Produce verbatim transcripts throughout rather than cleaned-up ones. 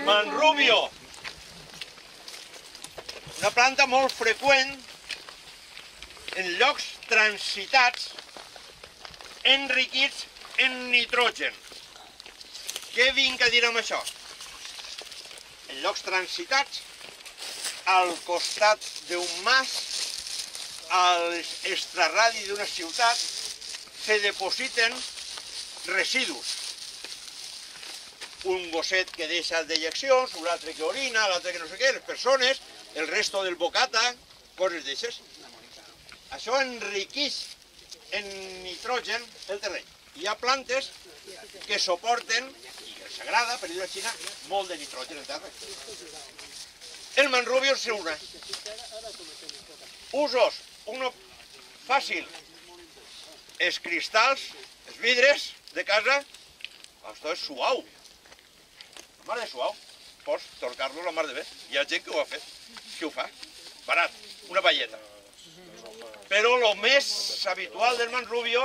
Manrubio. Una planta molt freqüent en llocs transitats enriquits en nitrogen. Què vinc a dir amb això? En llocs transitats, al costat d'un mas, al extraradi d'una ciutat, se depositen residus. Un gosset que deixa dejeccions, un altre que orina, l'altre que no sé què, les persones, el resto del bocata, coses d'aixes. Això enriqueix en nitrogen el terreny. Hi ha plantes que suporten, i els agrada, per dir-ho així, molt de nitrogen al terreny. El manrubio és una. Usos, uno fàcil. Els cristalls, els vidres de casa, això és suau. La mar de suau. Pots torcar-lo la mar de bé. Hi ha gent que ho ha fet, que ho fa. Barat, una palleta. Però el més habitual del manrubio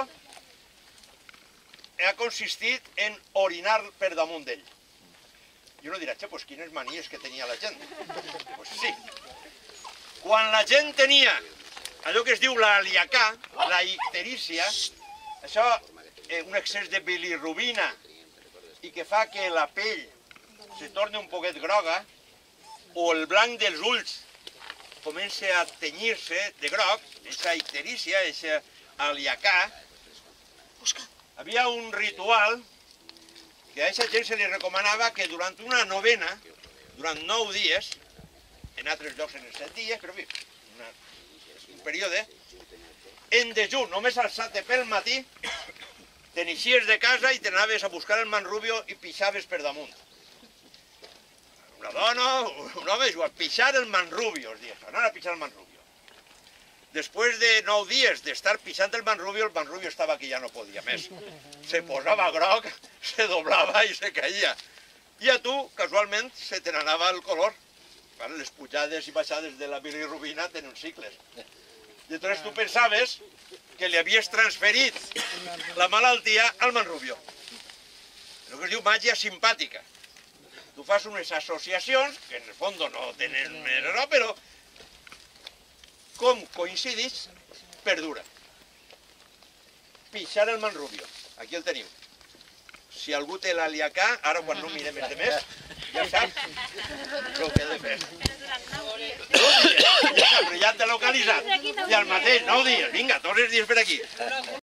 ha consistit en orinar per damunt d'ell. I uno dirà, xe, pues quines manies que tenia la gent. Pues sí. Quan la gent tenia allò que es diu l'aliacà, la icterícia, això, un excés de bilirrubina i que fa que la pell se torni un poquet groga o el blanc dels ulls comença a tenyir-se de groc, aquesta icterícia, aquesta aliacà, havia un ritual que a aquesta gent se li recomanava que durant una novena, durant nou dies, en altres llocs en els set dies, però en fi, una, un període, en dejú, només alçat pel matí, te neixies de casa i te n'anaves a buscar el manrubio i pixaves per damunt. Una dona, un home, igual, pixar el manrubio, es diu això, anar a pixar el manrubio. Després de nou dies d'estar pixant el manrubio, el manrubio estava que ja no podia més. Se posava groc, se doblava i se caïa. I a tu, casualment, se te n'anava el color. Les pujades i baixades de la bilirrubina tenen cicles. I llavors tu pensaves que li havies transferit la malaltia al manrubio. El que es diu màgia simpàtica. Tu fas unes associacions, que en el fons no tenen raó, però com coincidix, perdura. Pixar el manrubio. Aquí el teniu. Si algú té l'aliacà, ara quan no mirem els demés, ja sap el que ha de fer. Però ja t'he localitzat. I al mateix, nou dies, vinga, tots els dies per aquí.